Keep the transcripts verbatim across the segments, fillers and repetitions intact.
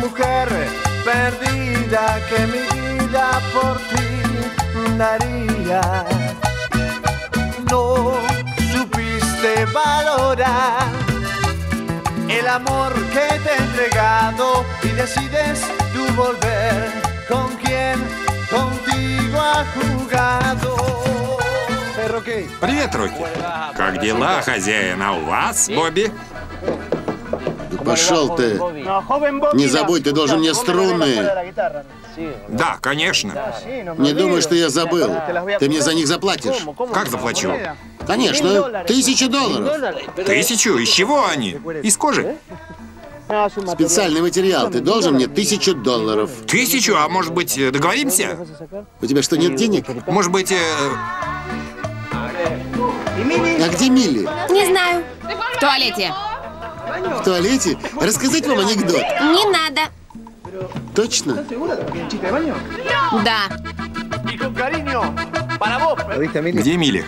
mujer perdida que mi vida por ti daría. No supiste valorar el amor que te he entregado y decides tú volver. ¿Con quién contigo ha jugado? Привет, Рокки. Как дела, хозяин? А у вас, Бобби? Пошел ты. Не забудь, ты должен мне струны. Да, конечно. Не думай, что я забыл. Ты мне за них заплатишь. Как заплачу? Конечно, тысячу долларов. Тысячу? Из чего они? Из кожи? Специальный материал. Ты должен мне тысячу долларов. Тысячу? А может быть, договоримся? У тебя что, нет денег? Может быть... Э... А где Милли? Не знаю. В туалете. В туалете? Рассказать вам анекдот? Не надо. Точно? Да. Где Милли?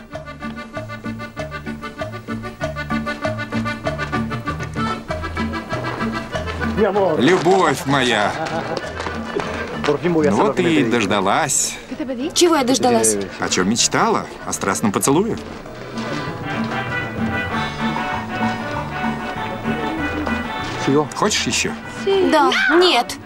Любовь моя. Ну ты и дождалась. Чего я дождалась? О чем мечтала? О страстном поцелуе. Хочешь еще? Да. Нет.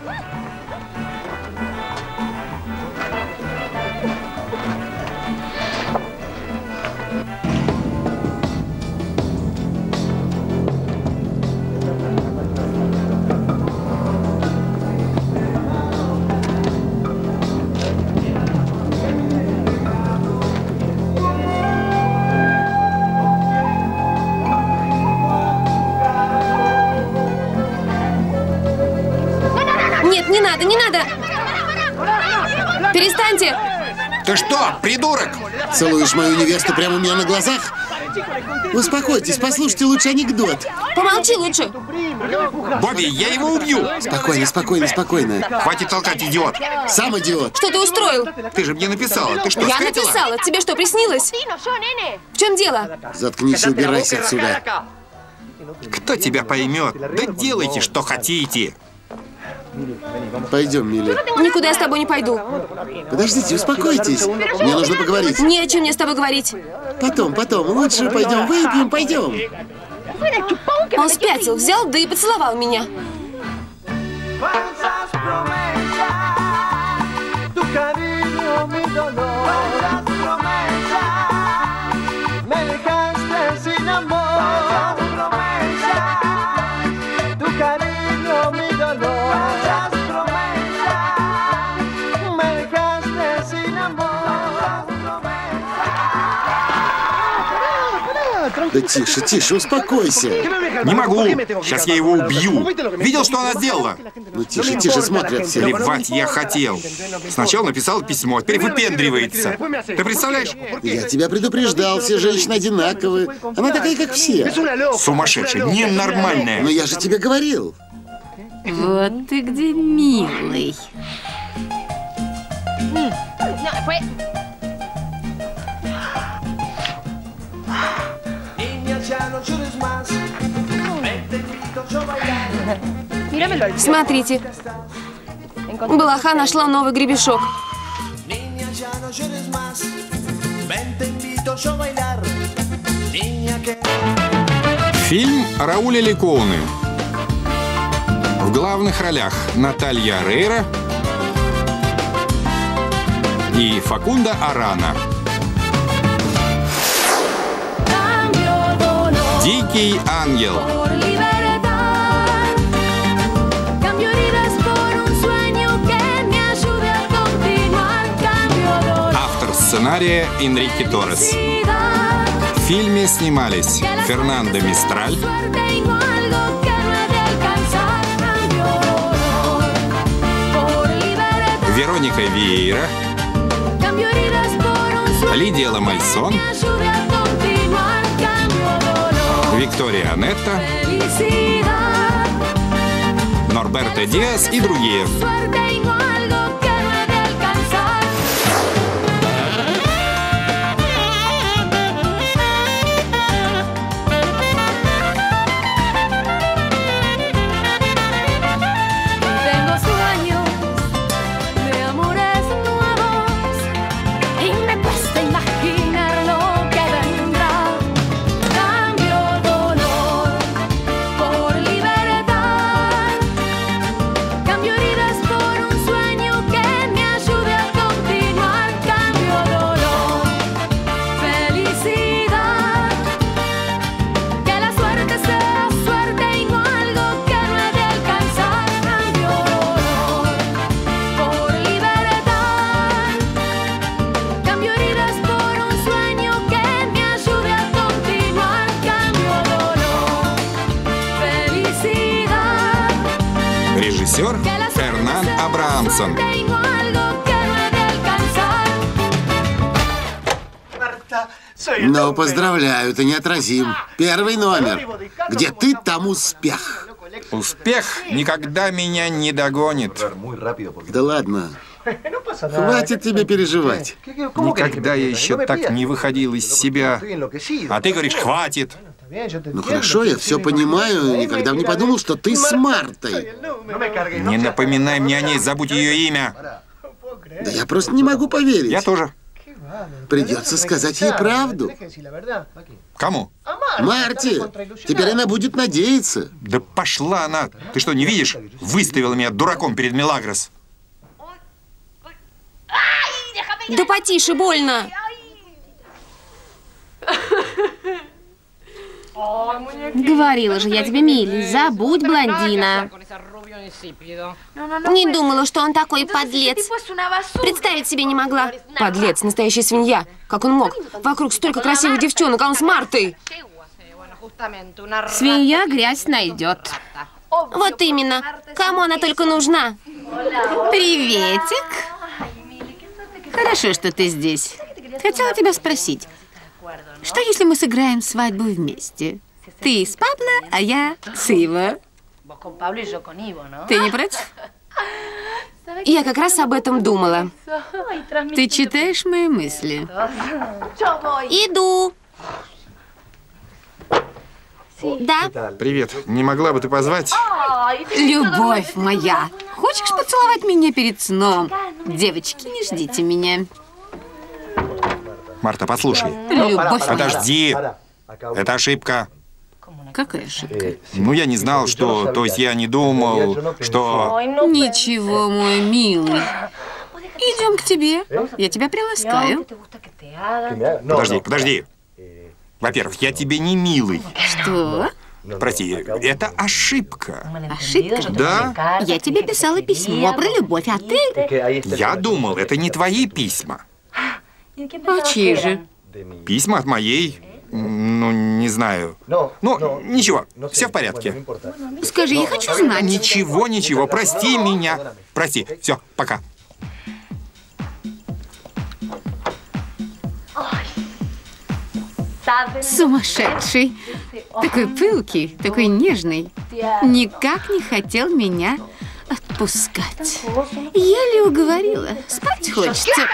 Нет, не надо, не надо! Перестаньте! Ты что, придурок? Целуешь мою невесту прямо у меня на глазах? Успокойтесь, послушайте лучше анекдот. Помолчи лучше. Бобби, я его убью. Спокойно, спокойно, спокойно. Хватит толкать, идиот. Сам идиот. Что ты устроил? Ты же мне написала. Ты что, Я спятила? написала. Тебе что, приснилось? В чем дело? Заткнись и убирайся отсюда. Кто тебя поймет? Да делайте, что хотите. Пойдем, Милли. Никуда я с тобой не пойду. Подождите, успокойтесь. Мне нужно поговорить. Не о чем мне с тобой говорить. Потом, потом. Лучше пойдем выпьем, пойдем. Он спятил, взял, да и поцеловал меня. Да тише, тише, успокойся. Не могу. Сейчас я его убью. Видел, что она сделала? Ну тише, тише, смотрят все. Плевать я хотел. Сначала написал письмо, теперь выпендривается. Ты представляешь? Я тебя предупреждал, все женщины одинаковые. Она такая, как все. Сумасшедшая, ненормальная. Но я же тебе говорил. Вот ты где, милый. Смотрите. Блоха нашла новый гребешок. Фильм Рауля Ликоуны. В главных ролях Наталья Орейро и Факунда Арана. Дикий ангел. Автор сценария Энрике Торрес. В фильме снимались Фернандо Мистраль, Вероника Виейра, Лидия Ламальсон, Виктория Анетта, Норберто Диас и другие. Режиссер Фернан Абраамсон. Ну, поздравляю, ты неотразим. Первый номер. Где ты, там успех. Успех никогда меня не догонит. Да ладно. Хватит тебе переживать. Никогда я еще так не выходил из себя. А ты говоришь, хватит. Ну хорошо, я все понимаю. Никогда бы не подумал, что ты с Мартой. Не напоминай мне о ней, забудь ее имя. Да я просто не могу поверить. Я тоже. Придется сказать ей правду. Кому? Марте. Теперь она будет надеяться. Да пошла она. Ты что, не видишь? Выставила меня дураком перед Милагрос. Да потише, больно. Говорила же я тебе, Милли, забудь блондина. Не думала, что он такой подлец. Представить себе не могла. Подлец, настоящая свинья. Как он мог? Вокруг столько красивых девчонок, а он с Мартой. Свинья грязь найдет. Вот именно. Кому она только нужна? Приветик. Хорошо, что ты здесь. Хотела тебя спросить, что если мы сыграем свадьбу вместе? Ты с Пабло, а я с Иво. Ты не против? Я как раз об этом думала. Ты читаешь мои мысли? Иду. Да? Привет. Не могла бы ты позвать? Любовь моя, хочешь поцеловать меня перед сном? Девочки, не ждите меня. Марта, послушай. Любовь Подожди. Это ошибка. моя. Какая ошибка? Ну, я не знал, что... То есть я не думал, что... Ничего, мой милый. Идем к тебе. Я тебя приласкаю. Подожди, подожди. Во-первых, я тебе не милый. Что? Прости, это ошибка. Ошибка? Да? Я тебе писала письмо про любовь, а ты... Я думал, это не твои письма. А чьи же? Письма от моей... Ну, не знаю. Ну, ничего, все в порядке. Скажи, я хочу знать. Ничего, ничего, прости меня. Прости, все, пока. Сумасшедший. Такой пылкий, такой нежный. Никак не хотел меня отпускать. Еле уговорила. Спать хочется.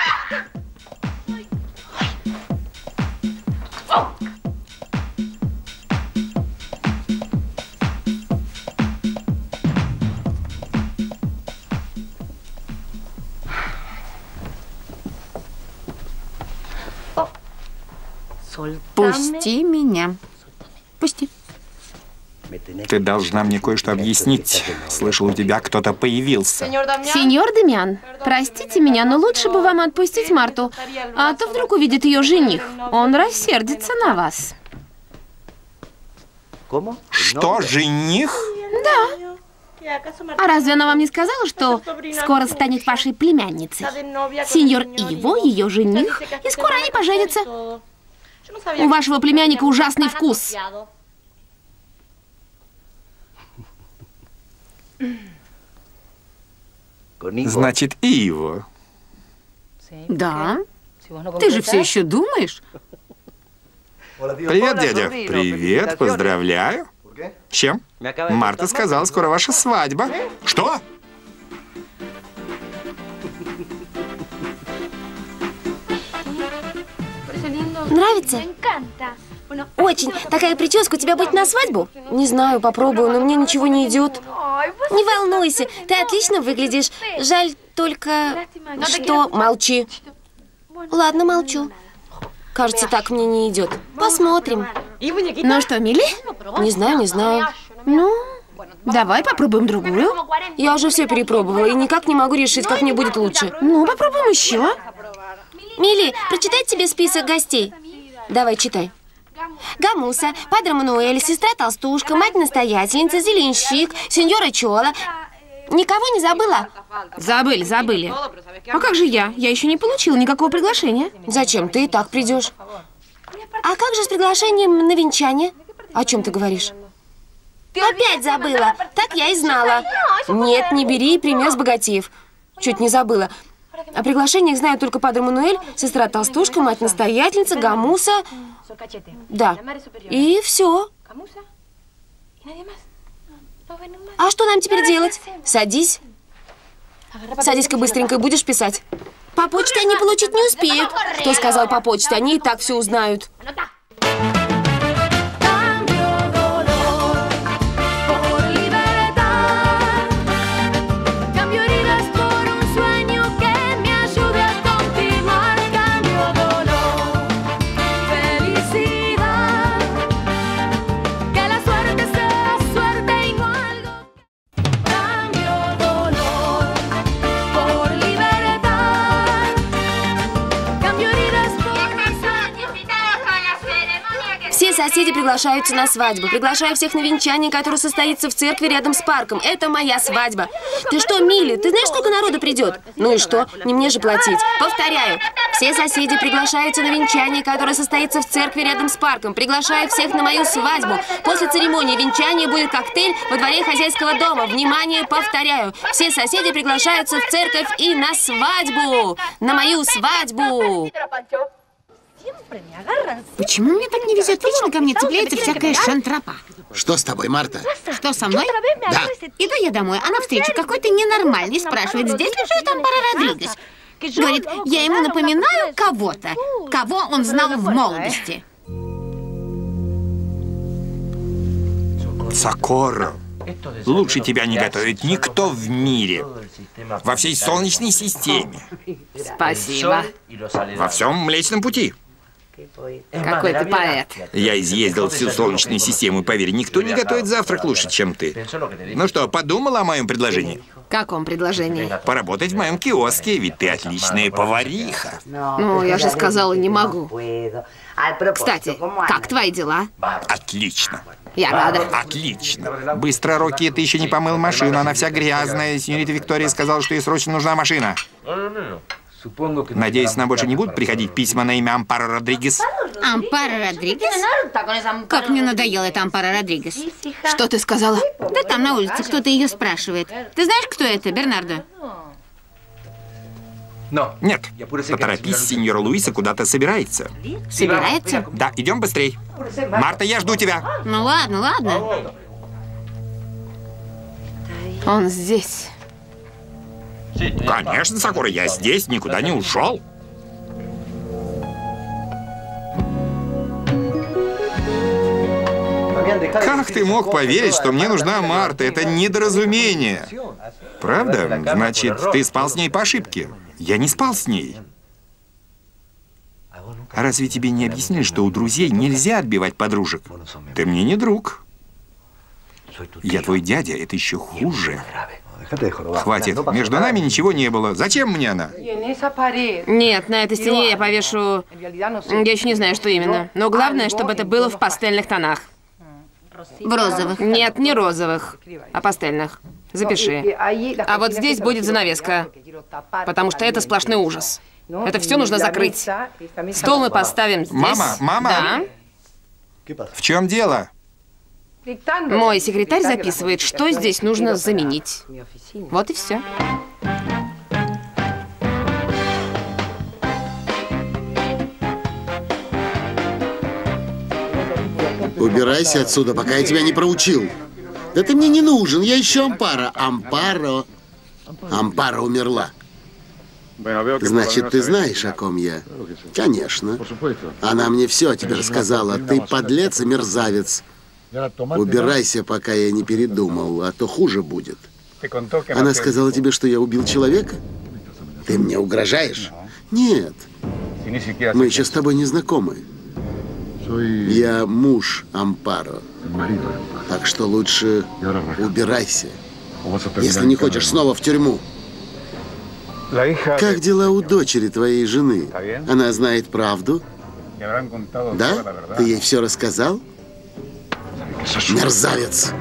Пусти меня. Пусти. Ты должна мне кое-что объяснить. Слышал, у тебя кто-то появился. Сеньор Дамиан, простите меня, но лучше бы вам отпустить Марту, а то вдруг увидит ее жених. Он рассердится на вас. Что, жених? Да. А разве она вам не сказала, что скоро станет вашей племянницей? Сеньор Иво, ее жених, и скоро они поженятся. У вашего племянника ужасный вкус. Значит, и его. Да? Ты же все еще думаешь? Привет, дядя. Привет, поздравляю. С чем? Марта сказала, скоро ваша свадьба. Что? Нравится? Очень. Такая прическа у тебя будет на свадьбу? Не знаю, попробую, но мне ничего не идет. Не волнуйся, ты отлично выглядишь. Жаль только, что... Молчи. Ладно, молчу. Кажется, так мне не идет. Посмотрим. Ну что, Милли? Не знаю, не знаю. Ну, давай попробуем другую. Я уже все перепробовала и никак не могу решить, как мне будет лучше. Ну, попробуем еще. Милли, прочитать тебе список гостей? Давай, читай. Гамуса, Падре Мануэль, сестра Толстушка, мать-настоятельница, Зеленщик, сеньора Чола. Никого не забыла? Забыли, забыли. А как же я? Я еще не получила никакого приглашения. Зачем? Ты и так придешь. А как же с приглашением на венчание? О чем ты говоришь? Опять забыла. Так я и знала. Нет, не бери пример с богатеев. Чуть не забыла. О приглашениях знаю только Падре Мануэль, сестра-толстушка, мать-настоятельница, Гамуса. Да. И все. А что нам теперь делать? Садись. Садись-ка быстренько, будешь писать. По почте они получить не успеют. Кто сказал по почте? Они и так все узнают. Соседи приглашаются на свадьбу. Приглашаю всех на венчание, которое состоится в церкви рядом с парком. Это моя свадьба. Ты что, Милли, ты знаешь, сколько народу придет? Ну и что? Не мне же платить. Повторяю. Все соседи приглашаются на венчание, которое состоится в церкви рядом с парком. Приглашаю всех на мою свадьбу. После церемонии венчания будет коктейль во дворе хозяйского дома. Внимание, повторяю. Все соседи приглашаются в церковь и на свадьбу. На мою свадьбу. Почему мне так не везет? Вечно ко мне цепляется всякая шантропа. Что с тобой, Марта? Что со мной? Да. Иду я домой, а навстречу какой-то ненормальный спрашивает, здесь ли живет Ампаро Родригес. Говорит, я ему напоминаю кого-то, кого он знал в молодости. Сокоро, лучше тебя не готовит никто в мире. Во всей Солнечной системе. Спасибо. Во всем Млечном Пути. Какой ты поэт. Я изъездил всю Солнечную систему, поверь, никто не готовит завтрак лучше, чем ты. Ну что, подумала о моем предложении? Каком предложении? Поработать в моем киоске, ведь ты отличная повариха. Ну, я же сказала, не могу. Кстати, как твои дела? Отлично. Я рада. Отлично. Быстро, Рокки, ты еще не помыл машину, она вся грязная. Сеньорита Виктория сказала, что ей срочно нужна машина. Надеюсь, нам больше не будут приходить письма на имя Ампаро Родригес? Ампаро Родригес? Как мне надоело это Ампаро Родригес. Что ты сказала? Да там на улице кто-то ее спрашивает. Ты знаешь, кто это, Бернардо? Нет. Поторопись, сеньора Луиса куда-то собирается. Собирается? Да, идем быстрей. Марта, я жду тебя. Ну ладно, ладно. Он здесь. Конечно, Сокоро, я здесь, никуда не ушел. Как ты мог поверить, что мне нужна Марта? Это недоразумение. Правда? Значит, ты спал с ней по ошибке. Я не спал с ней. А разве тебе не объяснили, что у друзей нельзя отбивать подружек? Ты мне не друг. Я твой дядя, это еще хуже. Хватит, между нами ничего не было. Зачем мне она? Нет, на этой стене я повешу... Я еще не знаю, что именно. Но главное, чтобы это было в пастельных тонах. В розовых? Нет, не розовых, а пастельных. Запиши. А вот здесь будет занавеска, потому что это сплошной ужас. Это все нужно закрыть. Стол мы поставим здесь. Мама, мама! Да. В чем дело? Мой секретарь записывает, что здесь нужно заменить. Вот и все. Убирайся отсюда, пока я тебя не проучил. Да ты мне не нужен, я еще Ампаро. Ампаро. Ампаро умерла. Значит, ты знаешь, о ком я? Конечно. Она мне все о тебе рассказала. Ты подлец и мерзавец. Убирайся, пока я не передумал, а то хуже будет. Она сказала тебе, что я убил человека? Ты мне угрожаешь? Нет. Мы еще с тобой не знакомы. Я муж Ампаро. Так что лучше убирайся, если не хочешь снова в тюрьму. Как дела у дочери твоей жены? Она знает правду? Да? Ты ей все рассказал? Мерзавец!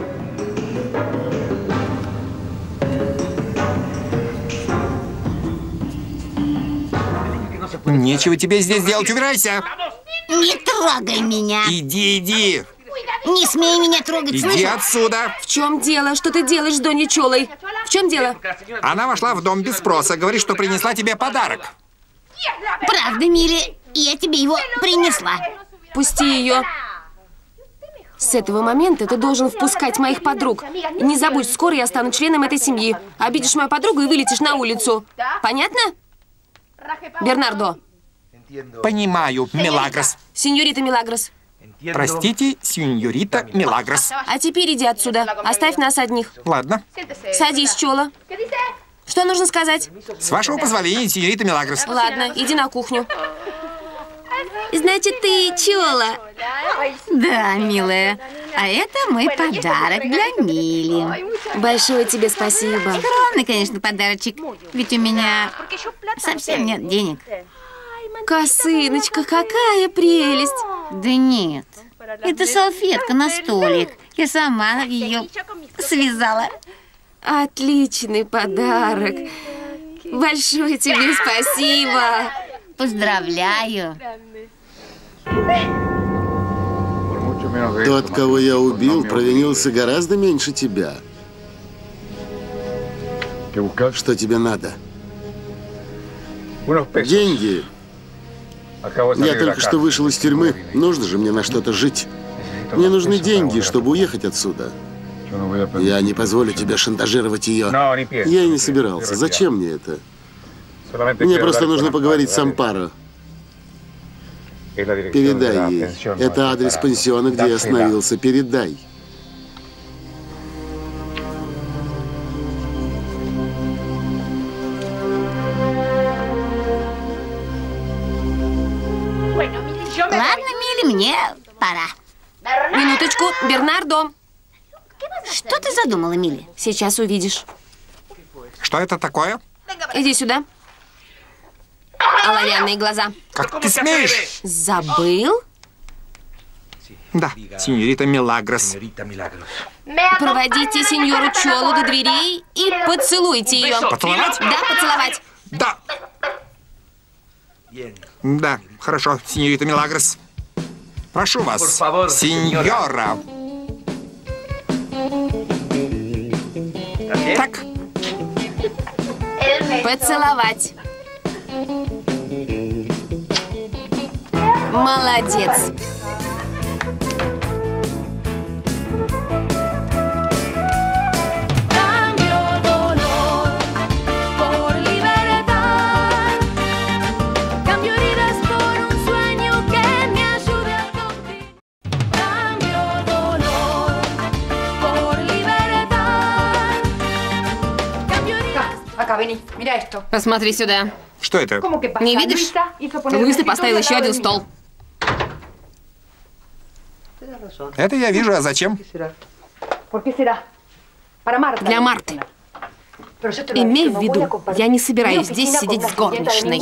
Нечего тебе здесь делать, убирайся! Не трогай меня! Иди, иди! Не смей меня трогать, Иди слышишь? отсюда! В чем дело? Что ты делаешь с Доней Чолой? В чем дело? Она вошла в дом без спроса. Говорит, что принесла тебе подарок. Правда, Милли, я тебе его принесла. Пусти ее. С этого момента ты должен впускать моих подруг. И не забудь, скоро я стану членом этой семьи. Обидишь мою подругу и вылетишь на улицу. Понятно? Бернардо. Понимаю, Милагрос. Сеньорита Милагрос. Простите, сеньорита Милагрос. А теперь иди отсюда. Оставь нас одних. Ладно. Садись, Чола. Что нужно сказать? С вашего позволения, сеньорита Милагрос. Ладно, иди на кухню. Значит, ты Чола. Да, милая. А это мой подарок для Милли. Большое тебе спасибо. Скромный, конечно, подарочек. Ведь у меня совсем нет денег. Косыночка, какая прелесть. Да нет. Это салфетка на столик. Я сама ее связала. Отличный подарок. Большое тебе спасибо. Поздравляю. Тот, кого я убил, провинился гораздо меньше тебя. Что тебе надо? Деньги. Я только что вышел из тюрьмы. Нужно же мне на что-то жить. Мне нужны деньги, чтобы уехать отсюда. Я не позволю тебе шантажировать ее. Я и не собирался. Зачем мне это? Мне просто нужно поговорить с Ампаро. Передай ей. Это адрес пансиона, где я остановился. Передай. Ладно, Милли, мне пора. Минуточку, Бернардо. Что ты задумала, Милли? Сейчас увидишь. Что это такое? Иди сюда. Оловянные глаза. Как ты смеешь? Забыл? Да, сеньорита Милагрос. Проводите сеньору Чолу до дверей и поцелуйте ее. Поцеловать? Да, поцеловать. Да. Да, хорошо, сеньорита Милагрос. Прошу вас, сеньора. Так. Поцеловать. Молодец. Посмотри сюда. Что это? Не видишь? Луиса поставил еще один стол. Это я вижу, а зачем? Для Марты. Имей в виду, я не собираюсь здесь сидеть с горничной.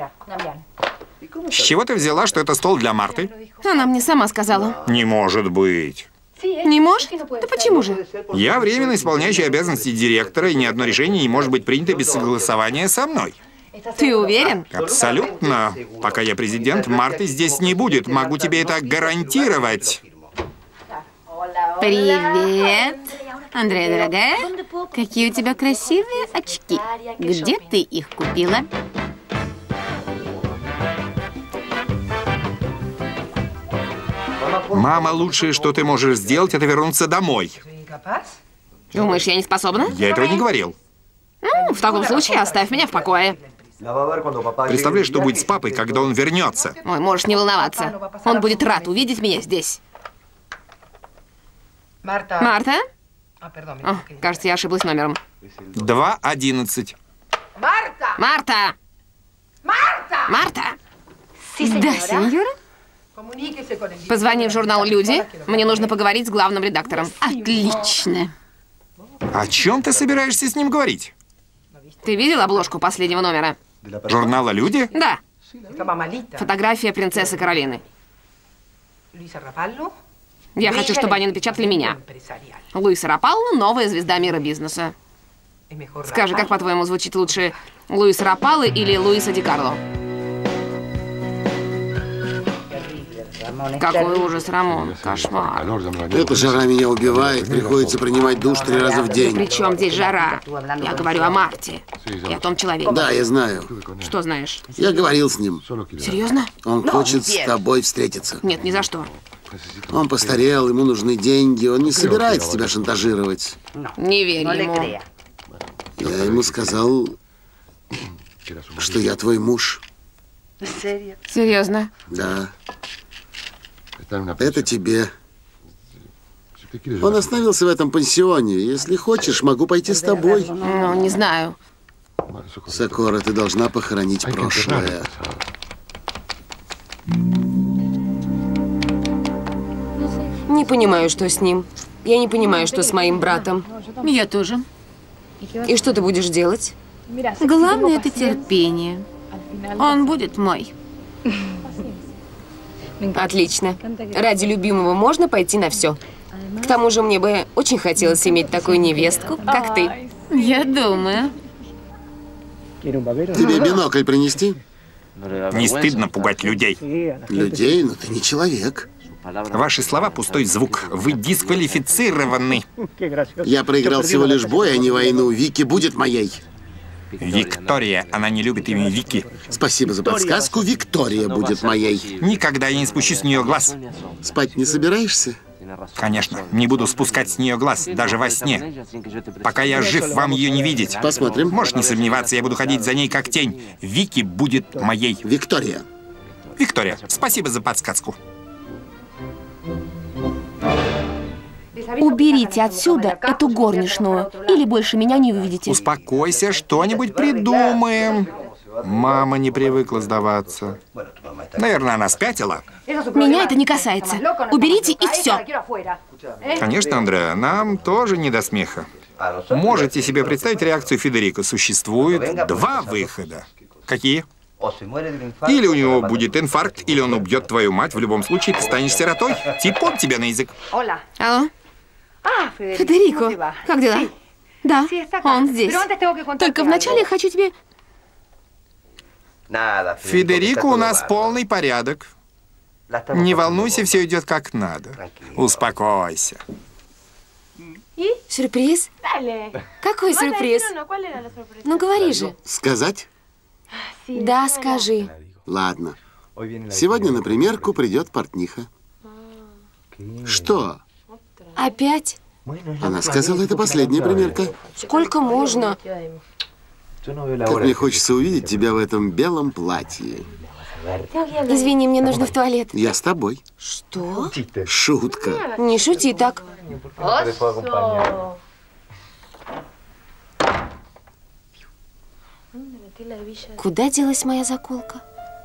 С чего ты взяла, что это стол для Марты? Она мне сама сказала. Не может быть. Не может? Да почему же? Я временно исполняющий обязанности директора, и ни одно решение не может быть принято без согласования со мной. Ты уверен? Абсолютно. Пока я президент, Марты здесь не будет. Могу тебе это гарантировать. Привет. Андрея, дорогая, какие у тебя красивые очки. Где ты их купила? Мама, лучшее, что ты можешь сделать, это вернуться домой. Думаешь, я не способна? Я этого не говорил. Ну, в таком случае оставь меня в покое. Представляешь, что будет с папой, когда он вернется? Ой, можешь не волноваться. Он будет рад увидеть меня здесь. Марта? О, кажется, я ошиблась номером. два одиннадцать. Марта! Марта! Да, сеньора? Позвони в журнал «Люди». Мне нужно поговорить с главным редактором. Отлично. О чем ты собираешься с ним говорить? Ты видел обложку последнего номера? Журнала «Люди»? Да. Фотография принцессы Каролины. Я хочу, чтобы они напечатали меня. Луиса Рапалло, новая звезда мира бизнеса. Скажи, как, по-твоему, звучит лучше, Луиса Рапалло или Луиса Ди Карло? Какой ужас, Рамон. Кошмар. Эта жара меня убивает. Приходится принимать душ три раза в день. При чем здесь жара? Я говорю о Марте. И о том человеке. Да, я знаю. Что знаешь? Я говорил с ним. Серьезно? Он хочет с тобой встретиться. Нет, ни за что. Он постарел, ему нужны деньги. Он не собирается тебя шантажировать. Не верь ему. Я ему сказал, что я твой муж. Серьезно? Да. Это тебе. Он остановился в этом пансионе. Если хочешь, могу пойти с тобой. Ну, не знаю. Сокора, ты должна похоронить прошлое. Не понимаю, что с ним. Я не понимаю, что с моим братом. Я тоже. И что ты будешь делать? Главное – это терпение. Он будет мой. Отлично. Ради любимого можно пойти на все. К тому же мне бы очень хотелось иметь такую невестку, как ты. Я думаю. Тебе бинокль принести? Не стыдно пугать людей. Людей? Но ты не человек. Ваши слова — пустой звук. Вы дисквалифицированы. Я проиграл всего лишь бой, а не войну. Вики будет моей. Виктория, она не любит имя Вики. Спасибо за подсказку. Виктория будет моей. Никогда я не спущу с нее глаз. Спать не собираешься? Конечно, не буду спускать с нее глаз, даже во сне. Пока я жив, вам ее не видеть. Посмотрим. Можешь не сомневаться, я буду ходить за ней как тень. Вики будет моей. Виктория. Виктория, спасибо за подсказку. Уберите отсюда эту горничную, или больше меня не увидите. Успокойся, что-нибудь придумаем. Мама не привыкла сдаваться. Наверное, она спятила. Меня это не касается. Уберите и все. Конечно, Андреа, нам тоже не до смеха. Можете себе представить реакцию Федерико? Существует два выхода. Какие? Или у него будет инфаркт, или он убьет твою мать. В любом случае, ты станешь сиротой. Типун тебе на язык. Алло? Федерико, как дела? Да, он здесь. Только вначале я хочу тебе... Федерико, у нас полный порядок. Не волнуйся, все идет как надо. Успокойся. Сюрприз? Какой сюрприз? Ну, говори же. Сказать? Да, скажи. Ладно. Сегодня на примерку придет портниха. Что? Опять? Она сказала, это последняя примерка. Сколько можно? Как мне хочется увидеть тебя в этом белом платье. Извини, мне нужно в туалет. Я с тобой. Что? Шутка. Не шути так. Куда делась моя заколка?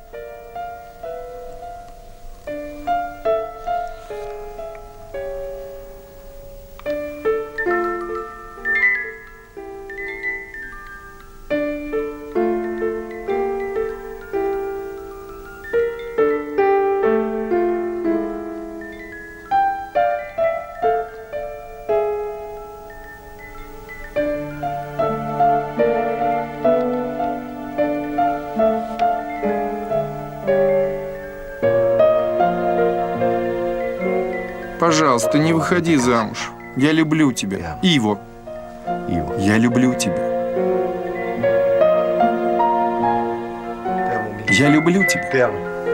Пожалуйста, не выходи замуж. Я люблю тебя. Иво. Я люблю тебя. Я люблю тебя.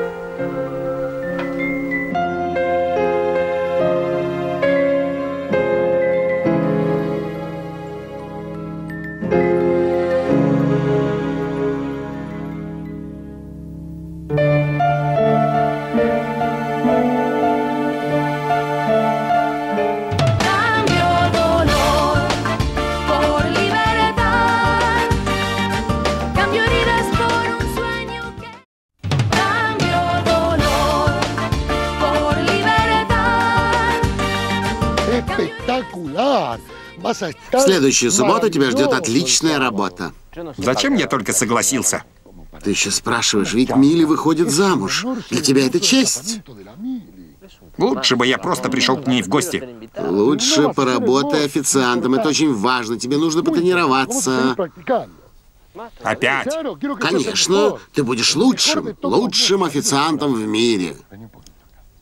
В следующую субботу тебя ждет отличная работа. Зачем я только согласился? Ты еще спрашиваешь, ведь Милли выходит замуж. Для тебя это честь. Лучше бы я просто пришел к ней в гости. Лучше поработай официантом. Это очень важно. Тебе нужно потренироваться. Опять? Конечно, ты будешь лучшим, лучшим официантом в мире.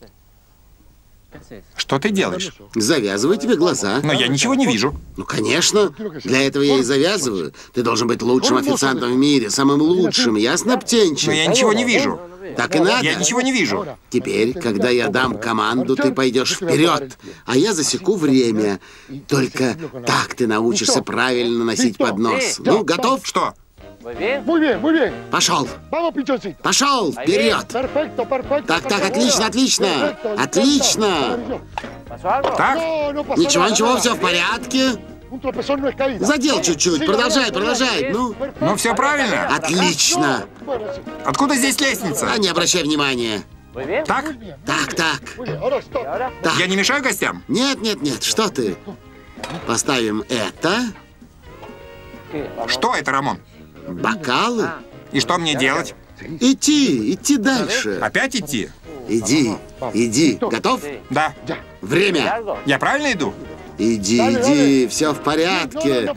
Что ты делаешь? Завязываю тебе глаза. Но я ничего не вижу. Ну, конечно. Для этого я и завязываю. Ты должен быть лучшим официантом в мире, самым лучшим, ясно, птенчик? Но я ничего не вижу. Так и надо. Я ничего не вижу. Теперь, когда я дам команду, ты пойдешь вперед, а я засеку время. Только так ты научишься правильно носить поднос. Ну, готов? Что? Пошел. Пошел вперед. Так, так, отлично, отлично. Отлично. Так? Ничего, ничего, все в порядке. Задел чуть-чуть. Продолжай, продолжай. Ну, Ну, все правильно. отлично. Откуда здесь лестница? А не обращай внимания. Так? Так, так. Так. Я не мешаю гостям? Нет, нет, нет, что ты? Поставим это. Что это, Рамон? Бокалы. И что мне делать? Идти, идти дальше. Опять идти? Иди, иди. Готов? Да. Время. Я правильно иду? Иди, иди, все в порядке.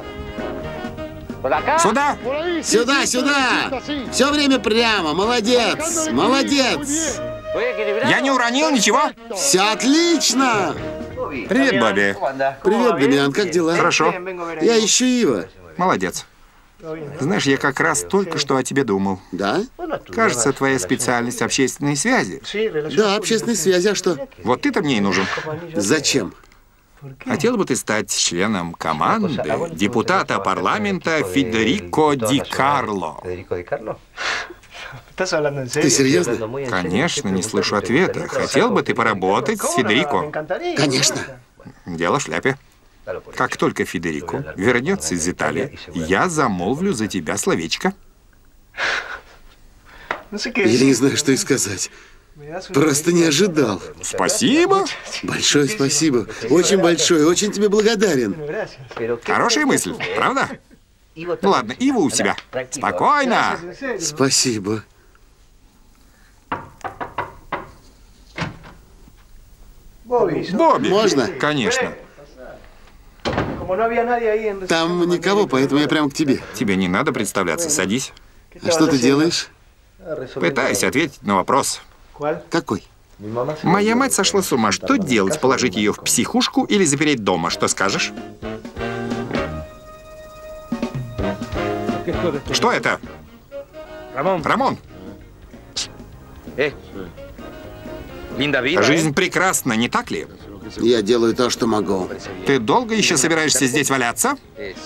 Сюда? Сюда, сюда. Все время прямо. Молодец, молодец. Я не уронил ничего? Все отлично. Привет, Бобби. Привет, Дамиан, как дела? Хорошо. Я ищу Ива. Молодец. Знаешь, я как раз только что о тебе думал. Да? Кажется, твоя специальность общественные связи. Да, общественные связи, а что? Вот ты-то мне и нужен. Зачем? Хотел бы ты стать членом команды депутата парламента Федерико Ди Карло? Ты серьезно? Конечно, не слышу ответа. Хотел бы ты поработать с Федерико? Конечно. Дело в шляпе. Как только Федерико вернется из Италии, я замолвлю за тебя словечко. Я не знаю, что и сказать. Просто не ожидал. Спасибо. Большое спасибо. Очень большое. Очень тебе благодарен. Хорошая мысль, правда? Ну ладно, Ива у себя. Спокойно. Спасибо. Бобби. Можно? Конечно. Там никого, поэтому я прямо к тебе. Тебе не надо представляться. Садись. А что ты делаешь? Пытаюсь ответить на вопрос. Какой? Моя мать сошла с ума. Что делать? Положить ее в психушку или запереть дома? Что скажешь? Что это? Рамон. Жизнь прекрасна, не так ли? Я делаю то, что могу. Ты долго еще собираешься здесь валяться?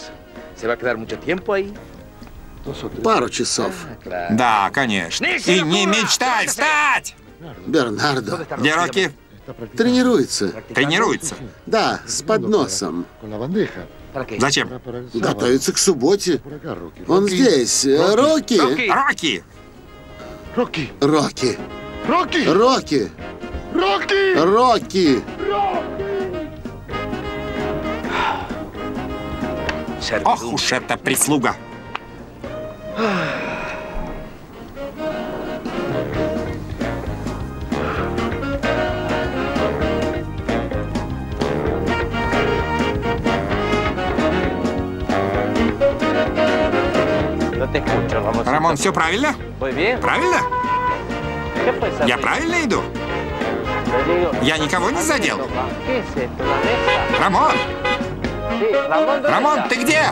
Пару часов. Да, конечно. И не мечтай встать! Бернардо Где Рокки? тренируется. Тренируется. Да, с подносом. Зачем? Готовится к субботе. Он здесь. Рокки. Рокки! Рокки. Рокки. Рокки. Ох уж эта прислуга! Рамон, все правильно? Правильно? Я правильно иду? Я никого не задел? Рамон! Рамон, ты где?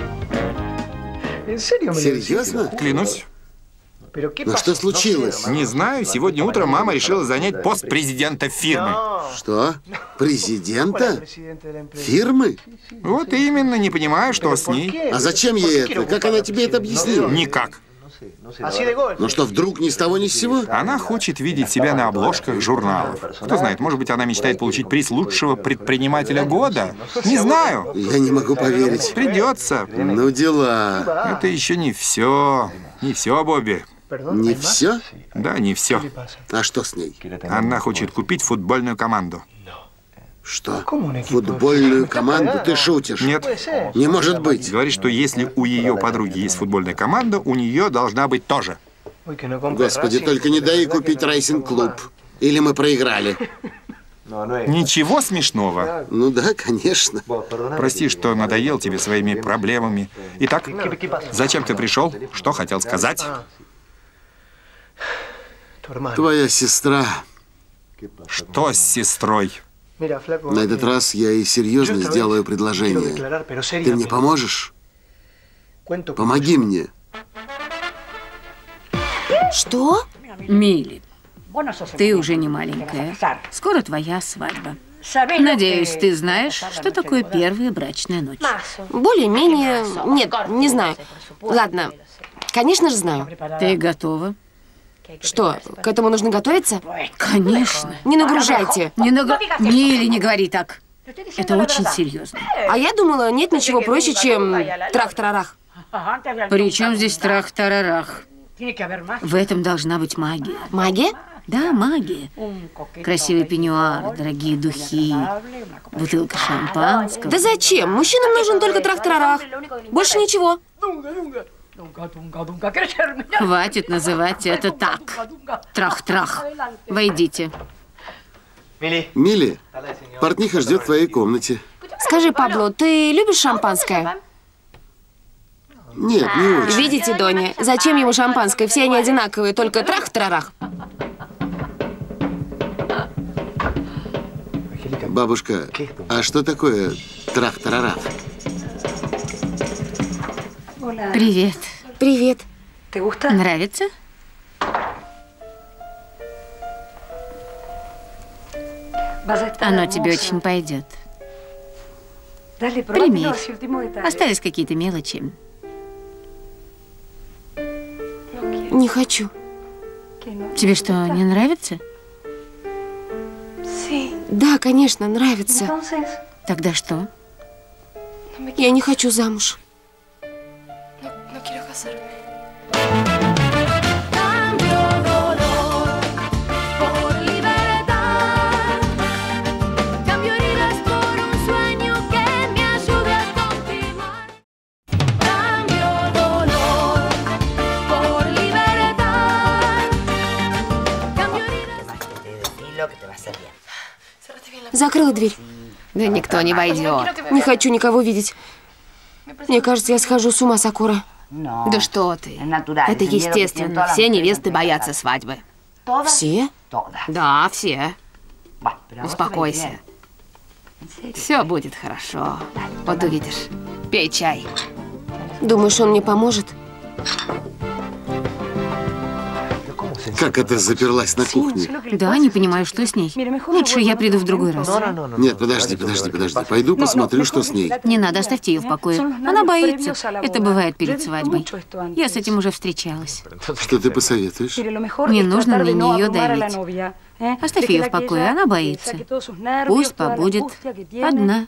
Серьезно? Клянусь. Но что случилось? Не знаю, сегодня утром мама решила занять пост президента фирмы. Что? Президента? Фирмы? Вот именно, не понимаю, что с ней. А зачем ей это? Как она тебе это объяснила? Никак. Ну что, вдруг ни с того ни с сего? Она хочет видеть себя на обложках журналов. Кто знает, может быть, она мечтает получить приз лучшего предпринимателя года? Не знаю. Я не могу поверить. Придется. Ну дела. Это еще не все. Не все, Бобби. Не все? Да, не все. А что с ней? Она хочет купить футбольную команду. Что? Футбольную команду? Ты шутишь? Нет. Не может быть. Говорит, что если у ее подруги есть футбольная команда, у нее должна быть тоже. Господи, только не дай ей купить рейсинг-клуб. Или мы проиграли. Ничего смешного. Ну да, конечно. Прости, что надоел тебе своими проблемами. Итак, зачем ты пришел? Что хотел сказать? Твоя сестра Что с сестрой? На этот раз я и серьезно сделаю предложение. Ты мне поможешь? Помоги мне. Что? Милли, ты уже не маленькая. Скоро твоя свадьба. Надеюсь, ты знаешь, что такое первая брачная ночь. Более-менее... Нет, не знаю. Ладно, конечно же знаю. Ты готова? Что, к этому нужно готовиться? Конечно. Не нагружайте. Не нагру... Милли, не говори так. Это очень серьезно. А я думала, нет ничего проще, чем трах-тарарах. Причем здесь трах-тарарах? В этом должна быть магия. Магия? Да, магия. Красивый пеньюар, дорогие духи, бутылка шампанского. Да зачем? Мужчинам нужен только трах-тарарах. Больше ничего. Хватит называть это так. Трах-трах. Войдите. Милли, портниха ждет в твоей комнате. Скажи, Пабло, ты любишь шампанское? Нет, не очень. Видите, Донни, зачем ему шампанское? Все они одинаковые, только трах-тарарах. Бабушка, а что такое трах-тарарах? Привет. Привет. Нравится? Оно тебе очень пойдет. Примерь. Остались какие-то мелочи. Не хочу. Тебе что, не нравится? Да, конечно, нравится. Тогда что? Я не хочу замуж. Закрыла дверь. Да никто не войдет. Не хочу никого видеть. Мне кажется, я схожу с ума, Сакура. Да что ты. Это естественно. Все невесты боятся свадьбы. Все? Да, все. Успокойся. Все будет хорошо. Вот увидишь. Пей чай. Думаешь, он мне поможет? Как это заперлась на кухне? Да, не понимаю, что с ней. Лучше я приду в другой раз. Нет, подожди, подожди, подожди. Пойду посмотрю, что с ней. Не надо, оставьте ее в покое. Она боится. Это бывает перед свадьбой. Я с этим уже встречалась. Что ты посоветуешь? Не нужно на нее давить. Оставь ее в покое, она боится. Пусть побудет одна.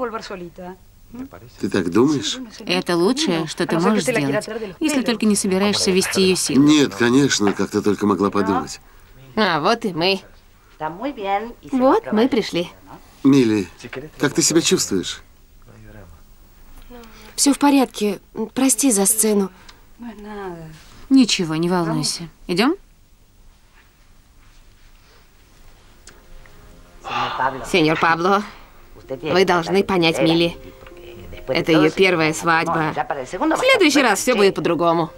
Ты так думаешь? Это лучшее, что ты можешь сделать, если только не собираешься вести ее силой. Нет, конечно, как ты только могла подумать. А вот и мы. Вот мы пришли. Милли, как ты себя чувствуешь? Все в порядке. Прости за сцену. Ничего, не волнуйся. Идем? Сеньор Пабло, вы должны понять Милли. Это ее первая свадьба. В следующий раз все будет по-другому.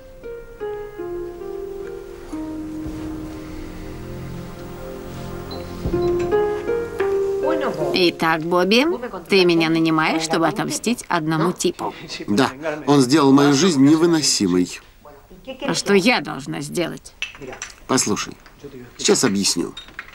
Итак, Бобби, ты меня нанимаешь, чтобы отомстить одному типу. Да, он сделал мою жизнь невыносимой. А что я должна сделать? Послушай, сейчас объясню.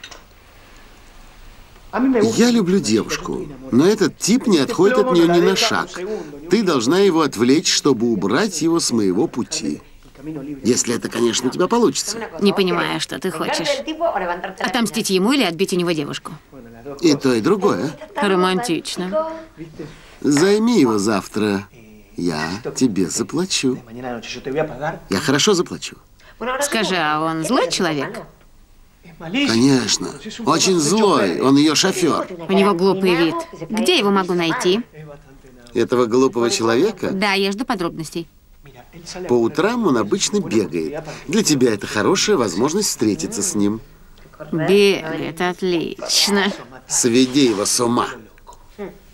Я люблю девушку, но этот тип не отходит от нее ни на шаг. Ты должна его отвлечь, чтобы убрать его с моего пути. Если это, конечно, у тебя получится. Не понимаю, что ты хочешь. Отомстить ему или отбить у него девушку? И то, и другое. Романтично. Займи его завтра. Я тебе заплачу. Я хорошо заплачу. Скажи, а он злой человек? Конечно. Очень злой. Он ее шофер. У него глупый вид. Где его могу найти? Этого глупого человека? Да, я жду подробностей. По утрам он обычно бегает. Для тебя это хорошая возможность встретиться с ним. Бегает, отлично. Сведи его с ума.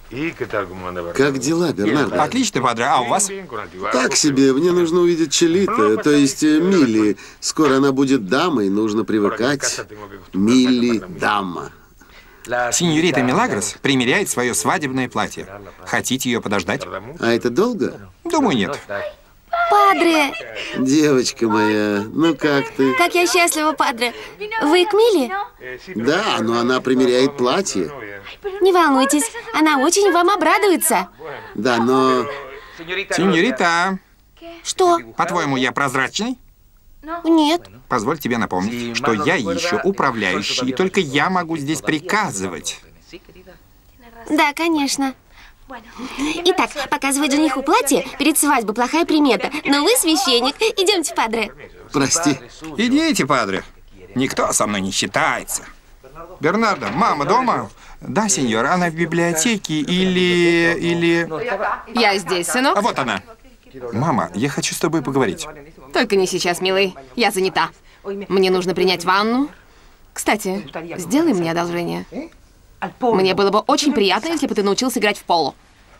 Как дела, Бернардо? Отлично, падре. А у вас? Так себе. Мне нужно увидеть Челита, то есть э, Милли. Скоро она будет дамой, нужно привыкать. Милли – дама. Синьорита Милагрос примеряет свое свадебное платье. Хотите ее подождать? А это долго? Думаю, нет. Падре! Девочка моя, ну как ты? Как я счастлива, падре. Вы к Милли? Да, но она примеряет платье. Не волнуйтесь, она очень вам обрадуется. Да, но... Синьорита, Что? по-твоему, я прозрачный? Нет. Позволь тебе напомнить, что я еще управляющий, и только я могу здесь приказывать. Да, конечно. Итак, показывать жениху платье перед свадьбой плохая примета. Но вы священник. Идемте, падре. Прости. Идите, падре. Никто со мной не считается. Бернардо, мама дома? Да, сеньор, она в библиотеке или... или... Я здесь, сынок. А вот она. Мама, я хочу с тобой поговорить. Только не сейчас, милый. Я занята. Мне нужно принять ванну. Кстати, сделай мне одолжение. Мне было бы очень приятно, если бы ты научился играть в поло.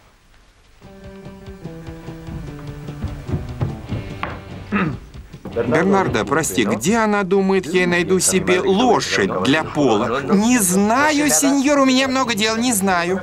Бернардо, прости, где она думает, я найду себе лошадь для пола? Не знаю, сеньор, у меня много дел, не знаю.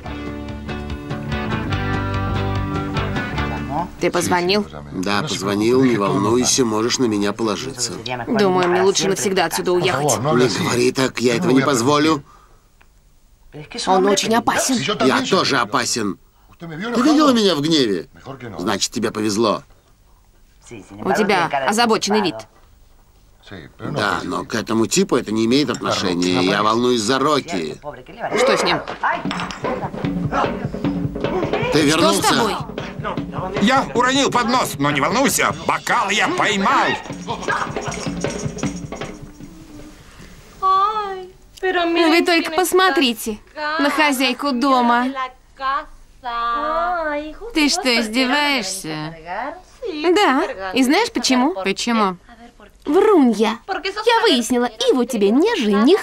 Ты позвонил? Да, позвонил, не волнуйся, можешь на меня положиться. Думаю, мне лучше навсегда отсюда уехать. Не говори так, я этого не позволю. Он очень опасен. Я тоже опасен. Ты видела меня в гневе? Значит, тебе повезло. У тебя озабоченный вид. Да, но к этому типу это не имеет отношения. Я волнуюсь за Рокки. Что с ним? Ты Что вернулся? с тобой? Я уронил поднос, но не волнуйся, бокал я поймал. Вы только посмотрите на хозяйку дома. Ты что, издеваешься? Да. И знаешь почему? Почему? Врунья. Я выяснила, Иво тебе не жених.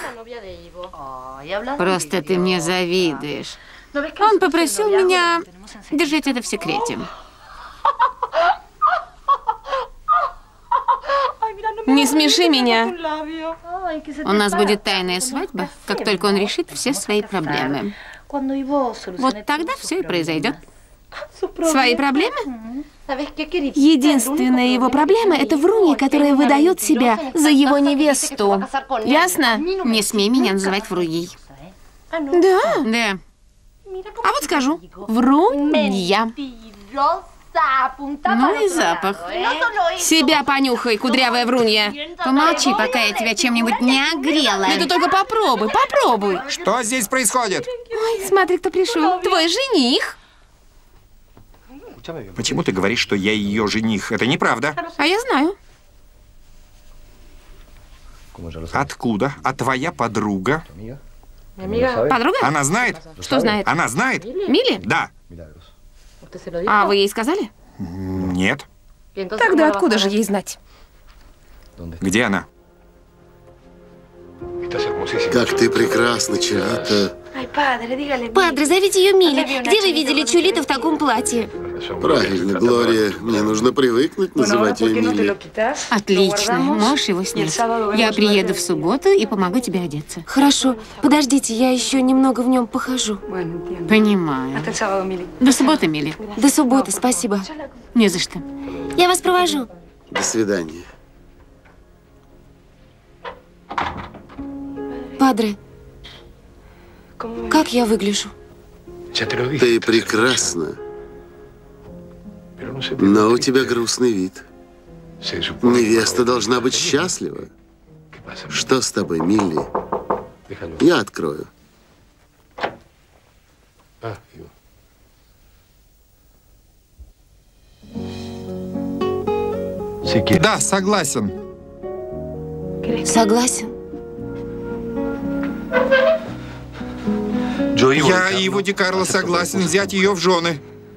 Просто ты мне завидуешь. Он попросил меня держать это в секрете. Не смеши меня. У нас будет тайная свадьба, как только он решит все свои проблемы. Вот тогда все и произойдет. Свои проблемы? Единственная его проблема – это врунья, которая выдает себя за его невесту. Ясно? Не смей меня называть вруньей. Да. Да. А вот скажу. Врунья. Ну и запах. Себя понюхай, кудрявая врунья. Помолчи, пока я тебя чем-нибудь не огрела. Ну ты только попробуй, попробуй. Что здесь происходит? Ой, смотри, кто пришел. Твой жених. Почему ты говоришь, что я ее жених? Это неправда. А я знаю. Откуда? А твоя подруга? Подруга? Она знает? Что знает? Она знает? Милли? Да. А вы ей сказали? Нет. Тогда откуда же ей знать? Где она? Как ты прекрасна, Челита. Падре, зовите ее Милли. Где вы видели Чулита в таком платье? Правильно, Глория. Мне нужно привыкнуть называть ее Милли. Отлично. Можешь его снять. Я приеду в субботу и помогу тебе одеться. Хорошо. Подождите, я еще немного в нем похожу. Понимаю. До субботы, Милли. До субботы, спасибо. Не за что. Я вас провожу. До свидания. Падре, как я выгляжу? Ты прекрасна, но у тебя грустный вид. Невеста должна быть счастлива. Что с тобой, Милли? Я открою. Да, согласен. Согласен. Я, Иво Ди Карло, согласен взять ее в жены.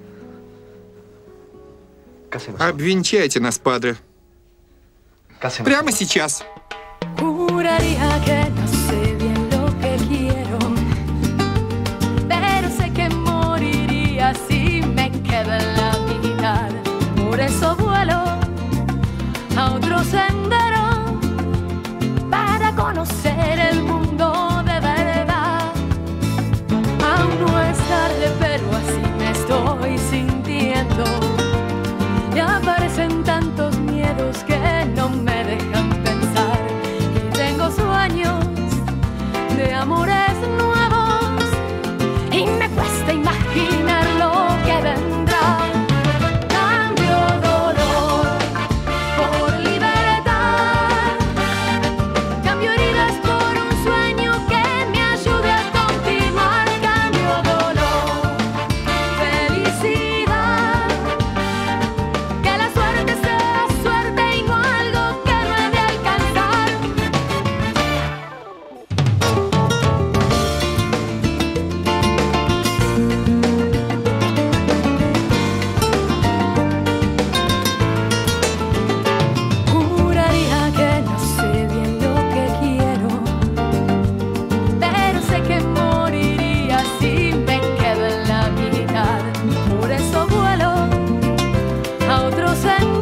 Обвенчайте нас, падре. Прямо сейчас. Juraría que no sé bien lo que quiero, pero sé que eso vuelo a otro sendero para conocer el mundo de verdad. Aún no es tarde, pero así me estoy sintiendo. Y aparecen tantos miedos que no me dejan pensar. Y tengo sueños de amores nuevos y me cuesta imaginar lo que vendrá. Cambio dolor por libertad, cambio heridas por un sueño que me ayude a continuar. Cambio dolor, felicidad, que la suerte sea suerte y no algo que no he de alcanzar. Juraría que no sé bien lo que quiero, pero sé que moriría si me quedo en la mitad. Por eso vuelo a otro sendero